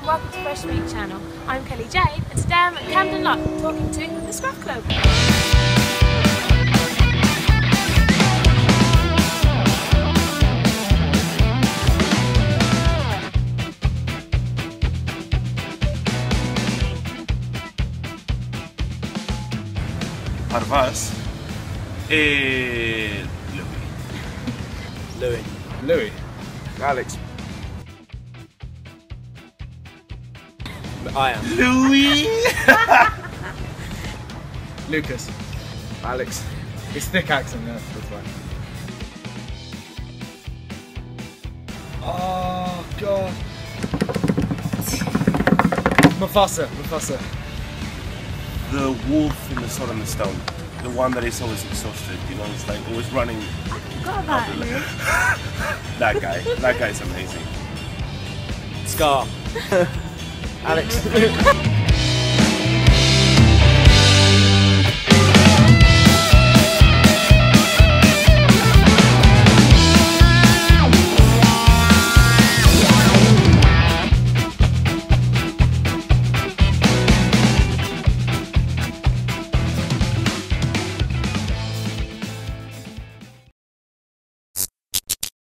welcome to Fresh Meat Channel. I'm Kelly Jane and today I'm at Camden Lock talking to the Scruff Club. Parvas e Louis. Alex. I am. Louis. Lucas. Alex. It's thick accent, yeah, that's fine. Oh god. Mufasa. The wolf in the Sword and the Stone. The one that is always exhausted, you know, it's like always running. I forgot about him. That guy's amazing. Scar. Alex.